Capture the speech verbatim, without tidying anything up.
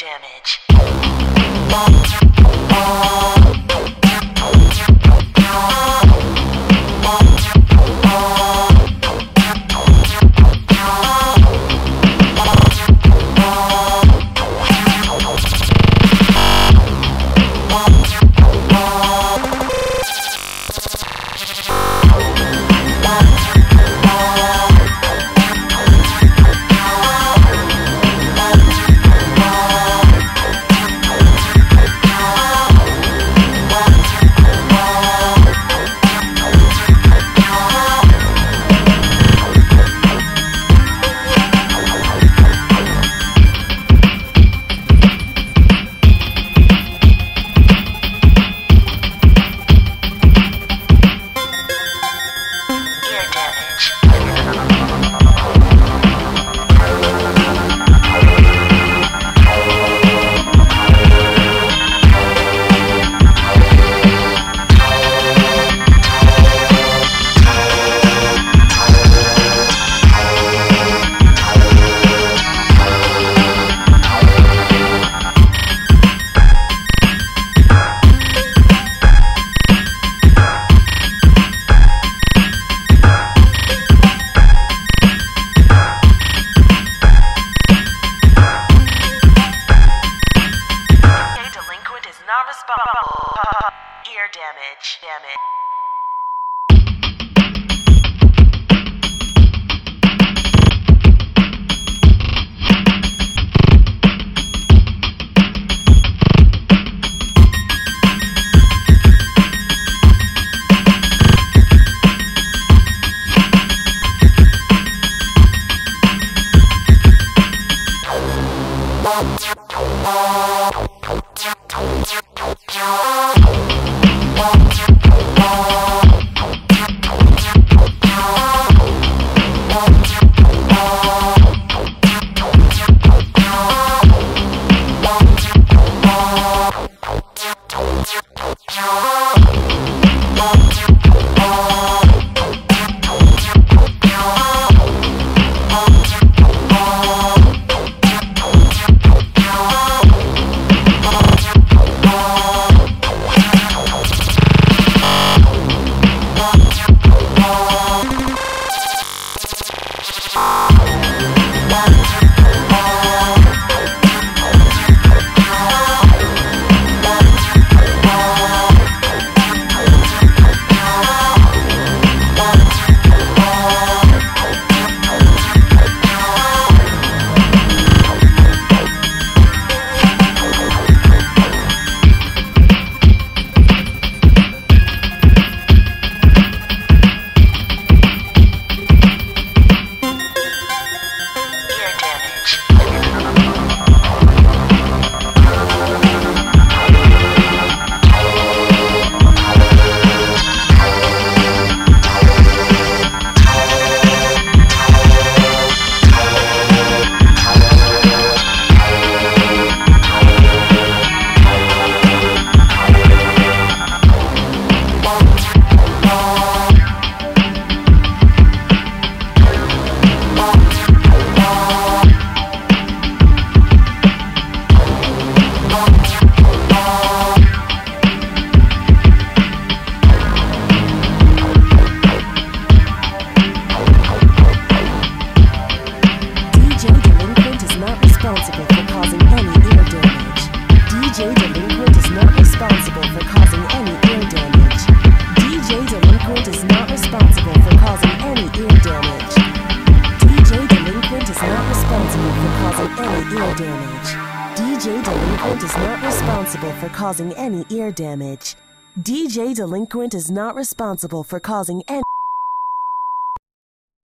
damage. Ear damage, damage. D J-Delinquent is not responsible for causing any ear damage. D J-Delinquent is not responsible for causing any ear damage. D J-Delinquent is not responsible for causing any ear damage. D J-Delinquent is not responsible for causing any ear damage. D J-Delinquent is not responsible for causing any